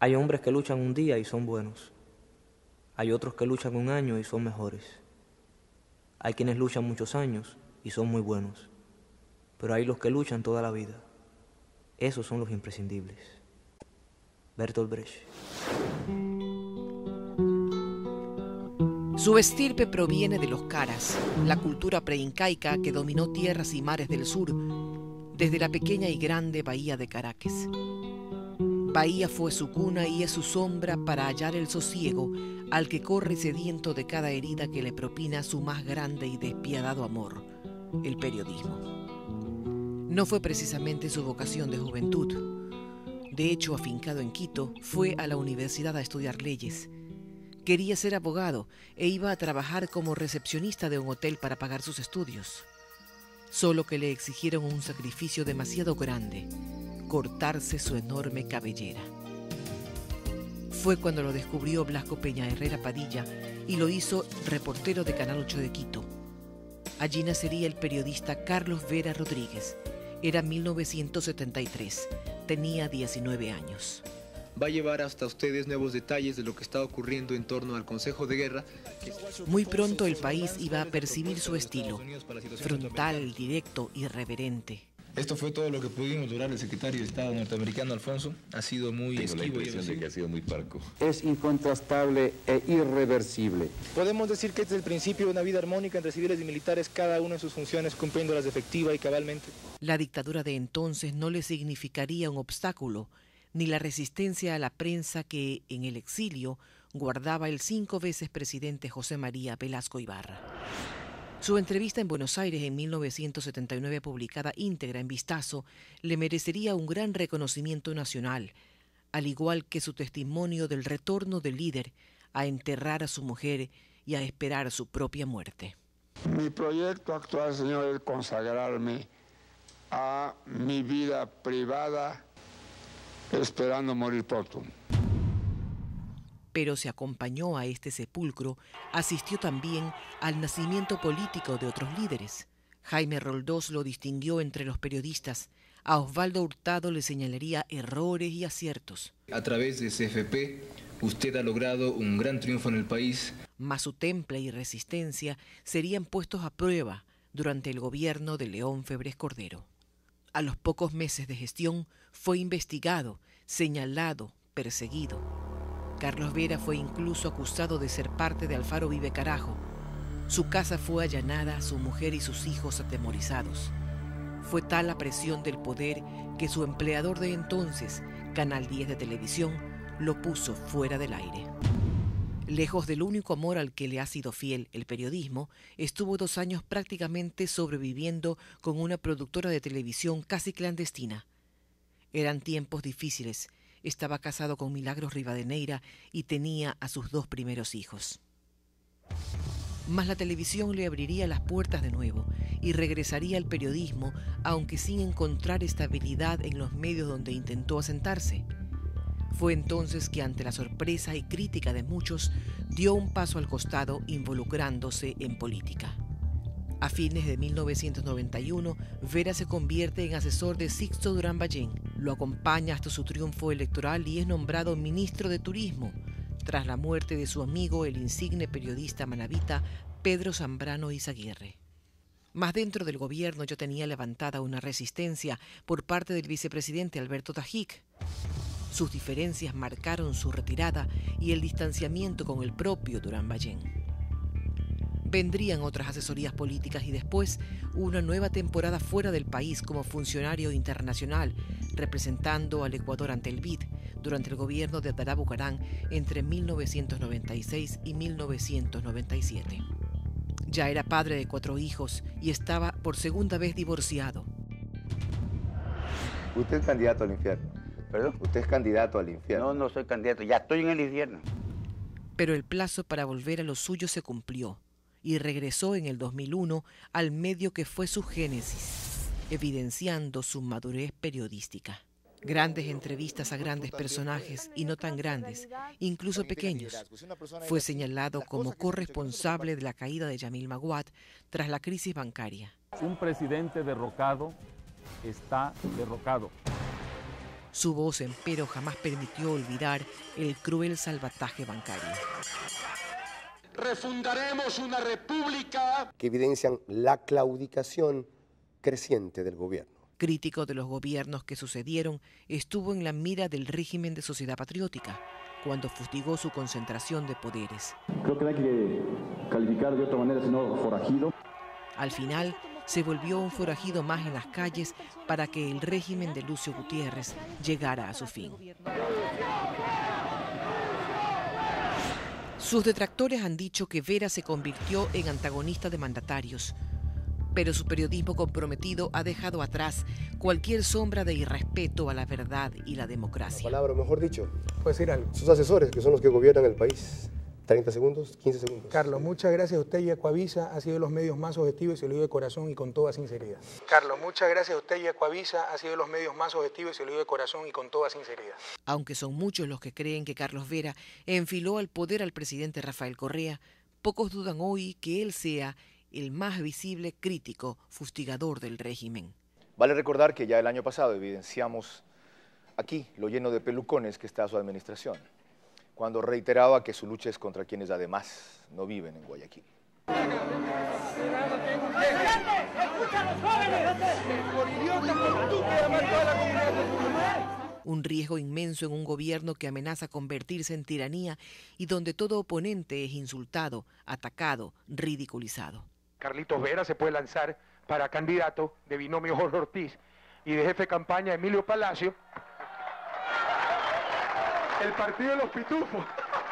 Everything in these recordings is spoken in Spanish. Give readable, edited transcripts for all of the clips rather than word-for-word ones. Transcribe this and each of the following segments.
Hay hombres que luchan un día y son buenos. Hay otros que luchan un año y son mejores. Hay quienes luchan muchos años y son muy buenos. Pero hay los que luchan toda la vida. Esos son los imprescindibles. Bertolt Brecht. Su estirpe proviene de los caras, la cultura preincaica que dominó tierras y mares del sur, desde la pequeña y grande bahía de Caracas. Bahía fue su cuna y es su sombra para hallar el sosiego al que corre sediento de cada herida que le propina su más grande y despiadado amor, el periodismo. No fue precisamente su vocación de juventud. De hecho, afincado en Quito, fue a la universidad a estudiar leyes. Quería ser abogado e iba a trabajar como recepcionista de un hotel para pagar sus estudios. Solo que le exigieron un sacrificio demasiado grande: cortarse su enorme cabellera. Fue cuando lo descubrió Blasco Peña Herrera Padilla y lo hizo reportero de Canal 8 de Quito. Allí nacería el periodista Carlos Vera Rodríguez. Era 1973. Tenía 19 años. Va a llevar hasta ustedes nuevos detalles de lo que está ocurriendo en torno al Consejo de Guerra. Muy pronto el país iba a percibir su estilo, frontal, directo, irreverente. Esto fue todo lo que pudimos lograr. El secretario de Estado norteamericano, Alfonso, ha sido muy esquivo. Tengo la impresión de que ha sido muy parco. Es incontrastable e irreversible. Podemos decir que este es el principio de una vida armónica entre civiles y militares, cada uno en sus funciones cumpliéndolas efectiva y cabalmente. La dictadura de entonces no le significaría un obstáculo, ni la resistencia a la prensa que, en el exilio, guardaba el 5 veces presidente José María Velasco Ibarra. Su entrevista en Buenos Aires en 1979, publicada íntegra en Vistazo, le merecería un gran reconocimiento nacional, al igual que su testimonio del retorno del líder a enterrar a su mujer y a esperar su propia muerte. Mi proyecto actual, señor, es consagrarme a mi vida privada, esperando morir pronto. Pero se acompañó a este sepulcro, asistió también al nacimiento político de otros líderes. Jaime Roldós lo distinguió entre los periodistas. A Osvaldo Hurtado le señalaría errores y aciertos. A través de CFP, usted ha logrado un gran triunfo en el país. Mas su temple y resistencia serían puestos a prueba durante el gobierno de León Febres Cordero. A los pocos meses de gestión fue investigado, señalado, perseguido. Carlos Vera fue incluso acusado de ser parte de Alfaro Vive Carajo. Su casa fue allanada, su mujer y sus hijos atemorizados. Fue tal la presión del poder que su empleador de entonces, Canal 10 de televisión, lo puso fuera del aire. Lejos del único amor al que le ha sido fiel, el periodismo, estuvo 2 años prácticamente sobreviviendo con una productora de televisión casi clandestina. Eran tiempos difíciles. Estaba casado con Milagros Rivadeneira y tenía a sus 2 primeros hijos. Mas la televisión le abriría las puertas de nuevo y regresaría al periodismo, aunque sin encontrar estabilidad en los medios donde intentó asentarse. Fue entonces que, ante la sorpresa y crítica de muchos, dio un paso al costado involucrándose en política. A fines de 1991, Vera se convierte en asesor de Sixto Durán Ballén. Lo acompaña hasta su triunfo electoral y es nombrado ministro de Turismo, tras la muerte de su amigo, el insigne periodista manabita Pedro Zambrano Izaguirre. Mas dentro del gobierno ya tenía levantada una resistencia por parte del vicepresidente Alberto Tajic. Sus diferencias marcaron su retirada y el distanciamiento con el propio Durán Ballén. Vendrían otras asesorías políticas y después una nueva temporada fuera del país como funcionario internacional, representando al Ecuador ante el BID durante el gobierno de Abdalá Bucaram entre 1996 y 1997. Ya era padre de 4 hijos y estaba por segunda vez divorciado. Usted es candidato al infierno. ¿Perdón? Usted es candidato al infierno. No soy candidato, ya estoy en el infierno. Pero el plazo para volver a lo suyo se cumplió y regresó en el 2001 al medio que fue su génesis, evidenciando su madurez periodística. Grandes entrevistas a grandes personajes y no tan grandes, incluso pequeños. Fue señalado como corresponsable de la caída de Yamil Maguad tras la crisis bancaria. Un presidente derrocado está derrocado. Su voz, empero, jamás permitió olvidar el cruel salvataje bancario. Refundaremos una república que evidencian la claudicación creciente del gobierno. Crítico de los gobiernos que sucedieron, estuvo en la mira del régimen de Sociedad Patriótica, cuando fustigó su concentración de poderes. Creo que no hay que calificar de otra manera sino forajido. Al final, se volvió un forajido más en las calles para que el régimen de Lucio Gutiérrez llegara a su fin. Sus detractores han dicho que Vera se convirtió en antagonista de mandatarios, pero su periodismo comprometido ha dejado atrás cualquier sombra de irrespeto a la verdad y la democracia. La palabra, mejor dicho, ¿puede decir algo? sus asesores, que son los que gobiernan el país. 30 segundos, 15 segundos. Carlos, muchas gracias a usted y Ecuavisa. Ha sido de los medios más objetivos y se lo digo de corazón y con toda sinceridad. Carlos, muchas gracias a usted y Ecuavisa. Ha sido de los medios más objetivos y se lo digo de corazón y con toda sinceridad. Aunque son muchos los que creen que Carlos Vera enfiló al poder al presidente Rafael Correa, pocos dudan hoy que él sea el más visible crítico fustigador del régimen. Vale recordar que ya el año pasado evidenciamos aquí lo lleno de pelucones que está su administración, cuando reiteraba que su lucha es contra quienes además no viven en Guayaquil. Un riesgo inmenso en un gobierno que amenaza convertirse en tiranía y donde todo oponente es insultado, atacado, ridiculizado. Carlitos Vera se puede lanzar para candidato de binomio Jorge Ortiz y de jefe de campaña Emilio Palacio. El partido de los pitufos.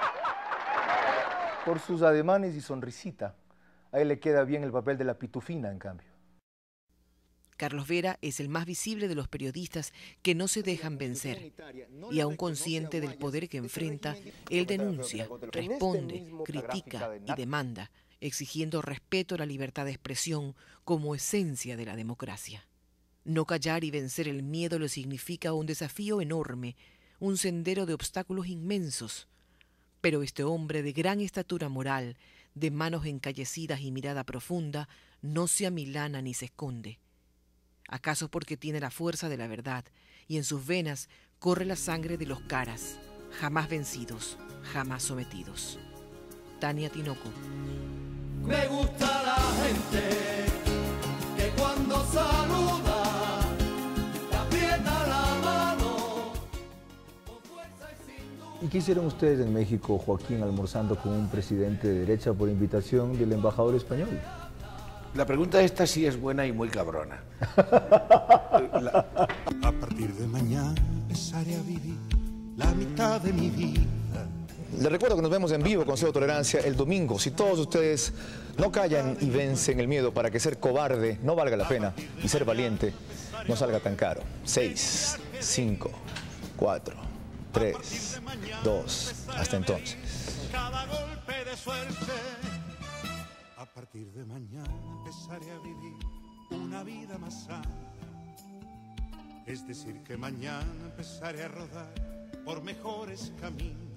Por sus ademanes y sonrisita, a él le queda bien el papel de la pitufina, en cambio. Carlos Vera es el más visible de los periodistas que no se dejan vencer. Y aún consciente del poder que enfrenta, él denuncia, responde, critica y demanda, exigiendo respeto a la libertad de expresión como esencia de la democracia. No callar y vencer el miedo le significa un desafío enorme, un sendero de obstáculos inmensos. Pero este hombre de gran estatura moral, de manos encallecidas y mirada profunda, no se amilana ni se esconde. ¿Acaso porque tiene la fuerza de la verdad y en sus venas corre la sangre de los caras, jamás vencidos, jamás sometidos? Tania Tinoco. Me gusta la gente que cuando saluda te aprieta la mano con fuerza y sin duda. ¿Y qué hicieron ustedes en México, Joaquín, almorzando con un presidente de derecha por invitación del embajador español? La pregunta esta sí es buena y muy cabrona. A partir de mañana empezaré a vivir la mitad de mi vida. Les recuerdo que nos vemos en vivo con Cero Tolerancia el domingo. Si todos ustedes no callan y vencen el miedo para que ser cobarde no valga la pena y ser valiente no salga tan caro. 6, 5, 4, 3, 2, hasta entonces. Cada golpe de suerte. A partir de mañana empezaré a vivir una vida más sana. Es decir, que mañana empezaré a rodar por mejores caminos.